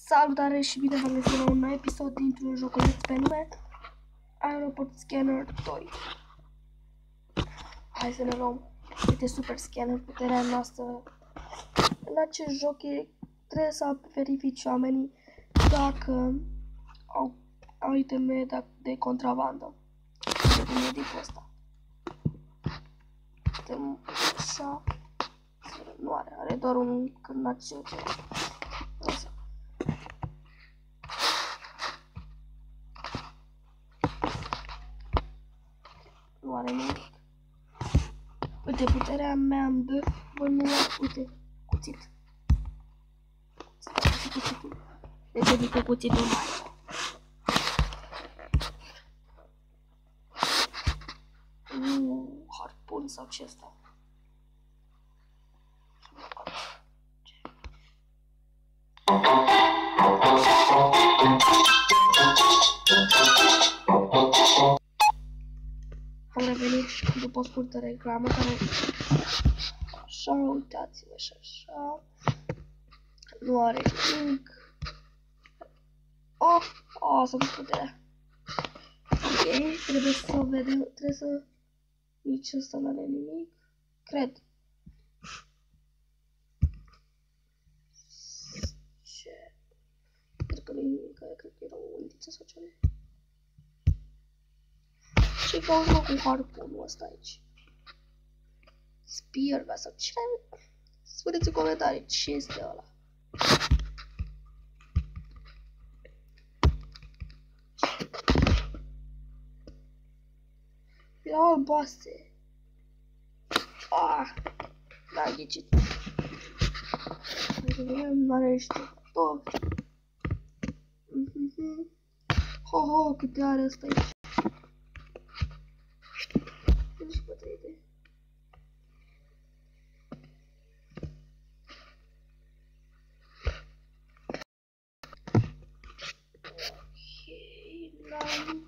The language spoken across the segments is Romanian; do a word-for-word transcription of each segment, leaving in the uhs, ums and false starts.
Salutare și bine v-am găsit la un nou episod dintr-un joculeț pe nume Aeroport Scanner doi. Hai să ne luăm. Uite, Super Scanner, puterea noastră. În acest joc e, trebuie să verifici oamenii dacă au, au iteme de, de contrabandă. De tipul ăsta. Putem așa. Nu are, are doar un cârnaciu. Așa. Nu are nimic. Uite, puterea mea îmi dă bănuia, uite, cuțit. Cuțitul. Deci eu cu cuțitul mai. Uuu, harpun sau ce asta? Am revenit după o scurtă reclamă care... Așa, uitați-vă și așa... Nu are nimic... Oh! Oh, s-a dus puterea! Ok, trebuie să vedem... Trebuie să... Nici ăsta nu are nimic... Cred... Ce... Cred că nu e nimic, cred că era o undiță sau ceva. Ce cauză cu harpunul ăsta aici? Spear sau ce? Spuneți în comentarii ce este ăla. Erau albastre. Ah, n-am ghicit. Hai să vedem, nu are niște tot. Ho, ho, câte are ăsta aici. Nu-și poate idee. Ok, n-am...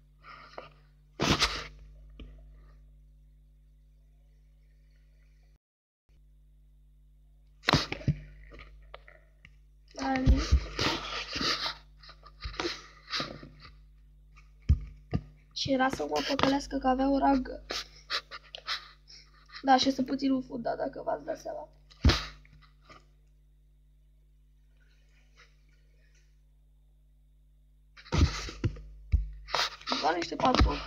N-am... Și era să mă păcălească că avea o ragă. Da, și este puțin ufudat, dacă v-ați dat seama. Doar niște patru.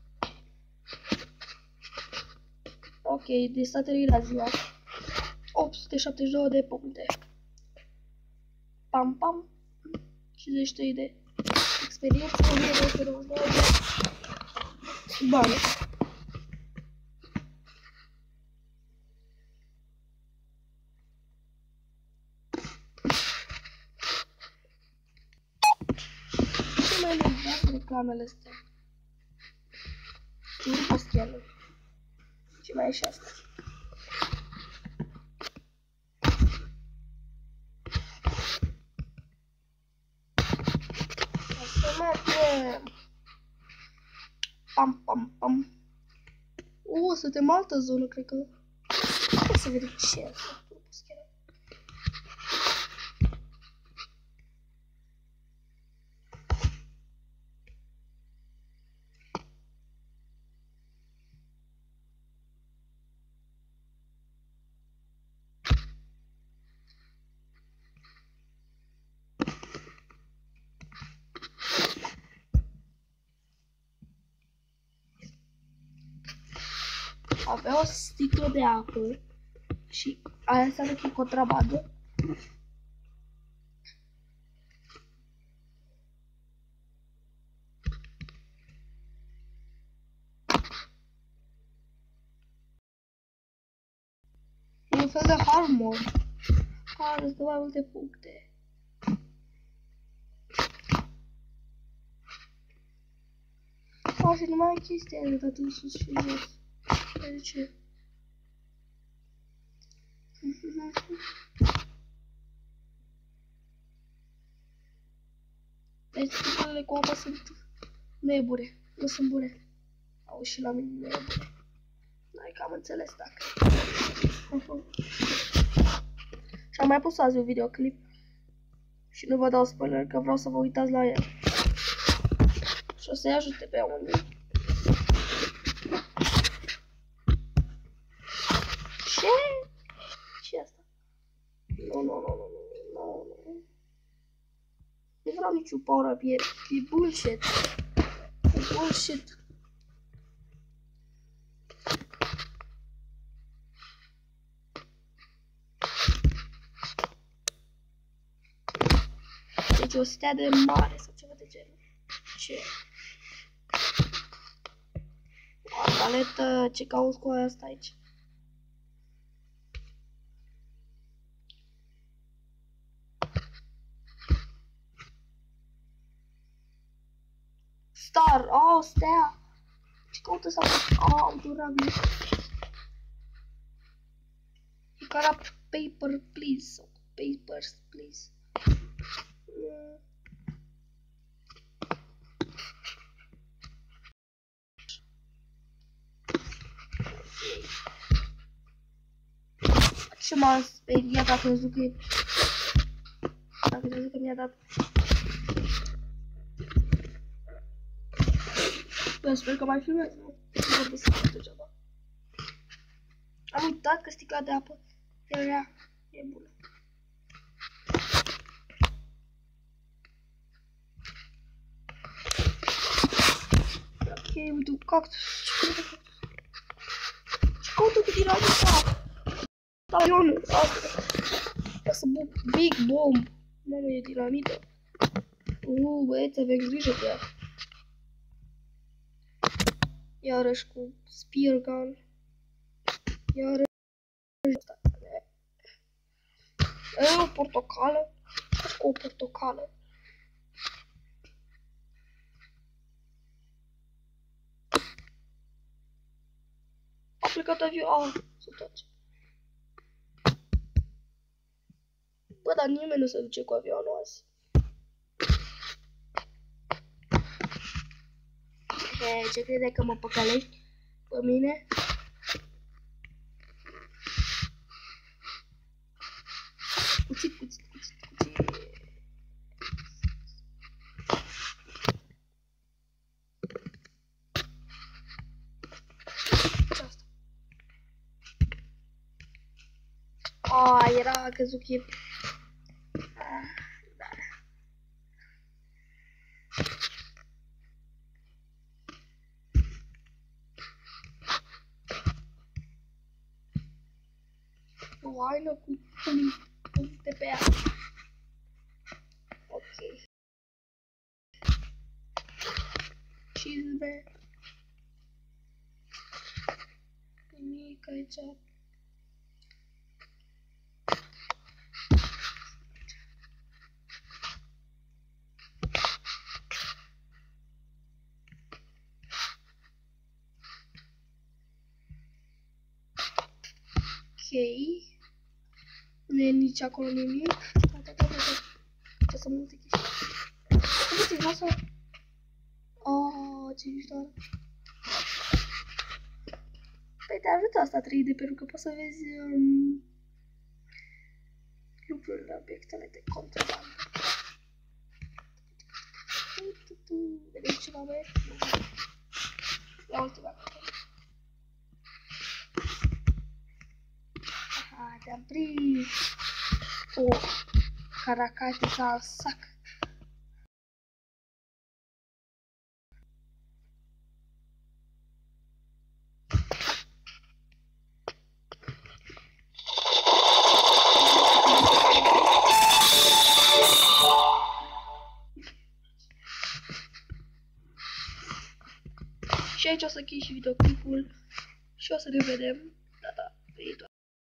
Ok, de statele la ziua. opt sute șaptezeci și două de puncte. Pam, pam. cincizeci și trei de experiență, o mie două sute douăzeci și nouă de bani. Ce mai mult reclamele astea? Nu poți chiar. Ce mai e și asta? Să mergem! Pam, pam, pam. O, suntem în altă zonă, cred că. Hai să vedem ce e asta. Avea o sticlă de apă și aia înseamnă că e contrabandă. E un fel de harmon care îți dă mai multe puncte. A, și nu mai ai chestia aia de dat în sus și jos. De ce? Deci, sticlele cu apă sunt nebune. Nu sunt bune. Au și la mine nebune. N-ai cam înțeles dacă. Și am mai pus azi un videoclip Și nu vă dau spoiler că vreau să vă uitați la el. Și o să-i ajute pe unii. Ce? Ce asta? Nu, nu, nu, nu, nu, nu, nu. Nu vreau niciun power up, e, e bullshit. E bullshit. Deci o stea de mare sau ceva de genul. Ce? O paletă, ce cauți cu asta aici? Star, oh, stea. Ce caută să oh, durabil. You got a paper, please. Papers, please. Mm. Ce m-a speriat dacă am zis că e... Dacă am zis că mi-a dat... Bă, sper că mai filmez, nu? Nu vorbesc degeaba. Am uitat că sticla de apă era... e bună. Ok, uite, cactus. Ce caută cu dinamita? Avionul, asta. Asta big bomb. Mamă, e dinamită. Uuu, băieți, avem grijă de ea. Iarăși cu spear gun. Iarăși asta. E o portocală. Ce cu o portocală? A plecat avionul. Ah, să taci. Bă, dar nimeni nu se duce cu avionul azi. He, ce crede că mă păcălești pe mine? Cuțit, cuțit, cuțit, cuțit. Ce asta? A, era căzut chip. Da. O haină cu puncte pe ea. Ok. Cizme. Nimic aici. Ok. Nu e nici acolo nimic. Da, da, da, da, da. Ce să multe chestii. Cum ți-i vreau să... Oh, ce mișto. Păi te ajută asta trei D pentru că poți să vezi um, lucrurile, obiectele de contrabandă. Vedeți ceva, băieți? Ia ultima. Aha, te-am prins. O caracatiță al sac. Și aici o să închei și videoclipul și o să ne vedem data viitoare.